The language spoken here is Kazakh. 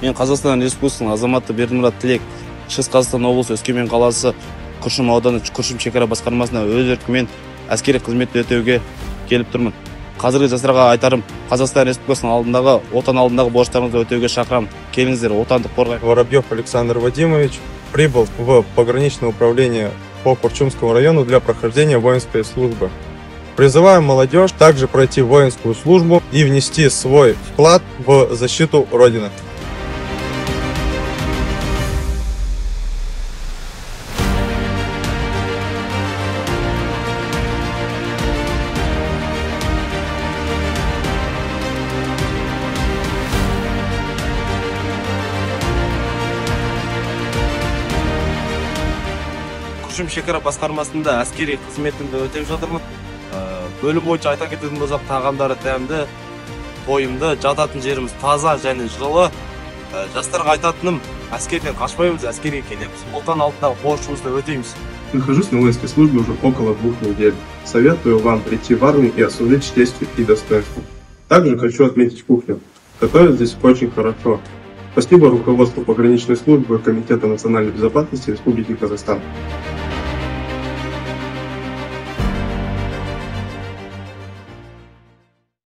Мен Қазақстан Республикасының азаматы Бердімұрат Тілек, Шығыс Қазақстан облысы Өскемен қаласы Күршім ауданы Күршім шекара басқармасына өз еркіммен әскери қызметті өтеуге келіп тұрмын. Қазіргі жастарға айтарым, Қазақстан Республикасының алдындағы, отан алдындағы борыштарыңызды өтеуге шақырамын. Келіңіздер, отанды қорғайық. Воробьев Александр Вадимович прибыл в пограничное управление по Куршумскому району для прохождения воинской службы. Призываем молодежь также пройти воинскую службу и внести свой вклад в защиту Родины. Күршім шекара басқармасында әскери қызметімді өтеп жатырмын. Бөлім бойынша айта кететін болсақ, тағамдары дәмді, тойымды, жататын жеріміз таза және жылы. Жастарға айтатыным, әскерден қашпаймыз, әскерге келеміз. Отан алдындағы борышымызды өтейміз. Нахожусь на воинской службе уже около 2 недель. Советую вам прийти в армию и осуждать честью и достоинством. Также хочу отметить кухню. Готовят здесь очень хорошо. Спасибо руководству пограничной службы Комитета национальной безопасности Республики Казахстан.